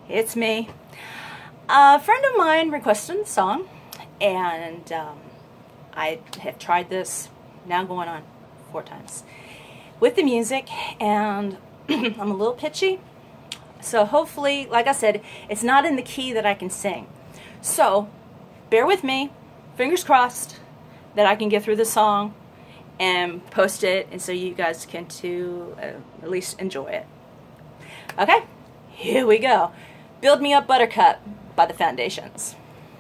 it's me. A friend of mine requested a song, and I have tried this now going on 4 times with the music, and I'm a little pitchy, so hopefully, like I said, it's not in the key that I can sing. So bear with me, fingers crossed that I can get through the song and post it, and so you guys can at least enjoy it. Okay, here we go. Build Me Up Buttercup by The Foundations.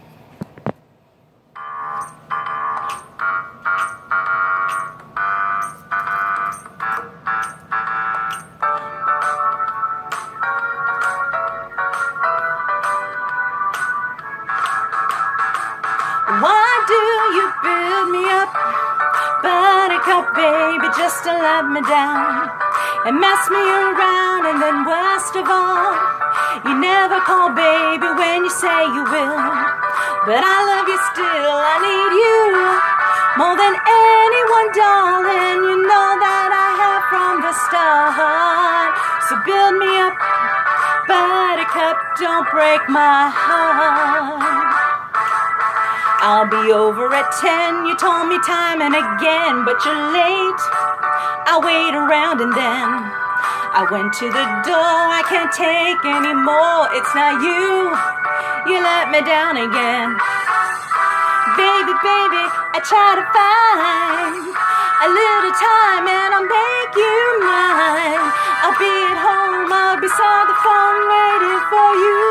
Why do you build me up, buttercup baby, just to let me down and mess me around? And then worst of all, you never call baby when you say you will. But I love you still, I need you more than anyone, darling. You know that I have from the start. So build me up, buttercup, don't break my heart. I'll be over at 10, you told me time and again, but you're late. I'll wait around and then I went to the door, I can't take anymore. It's not you, you let me down again. Baby, baby, I try to find a little time and I'll make you mine. I'll be at home, I'll be beside the phone waiting for you.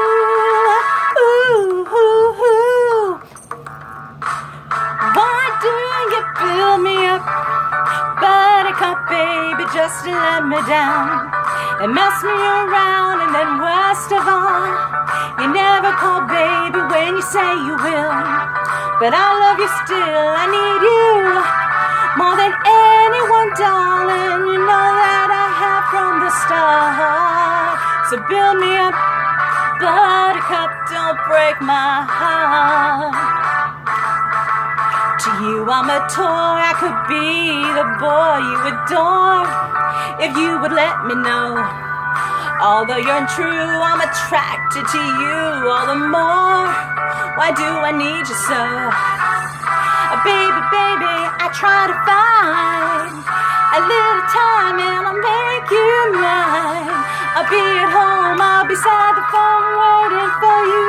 Ooh, ooh, ooh. Why do you build me up, buttercup baby, just to let me down and mess me around? And then worst of all, you never call baby when you say you will. But I love you still, I need you more than anyone, darling. You know that I have from the start. So build me up, buttercup, don't break my heart. To you I'm a toy, I could be the boy you adore if you would let me know. Although you're untrue, I'm attracted to you all the more. Why do I need you so? Baby, baby, I try to find a little time and I'll make you mine. I'll be at home, I'll be beside the phone waiting for you.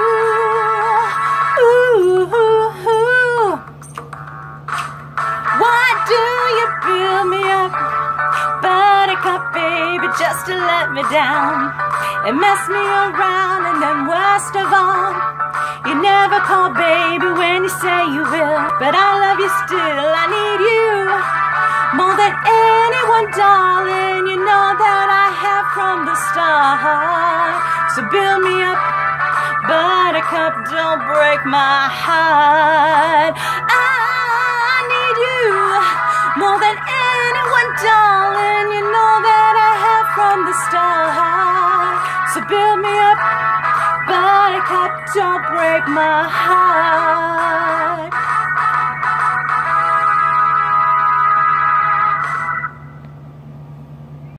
Ooh, ooh, ooh. Why do you build me up, buttercup baby, just to let me down and mess me around? And then worst of all, you never call baby when you say you will. But I love you still, I need you more than anyone, darling. You know that I have from the start. So build me up, buttercup, don't break my heart. I need you more than anyone, darling. You know that I have from the start. So build me up, buttercup, don't break my heart.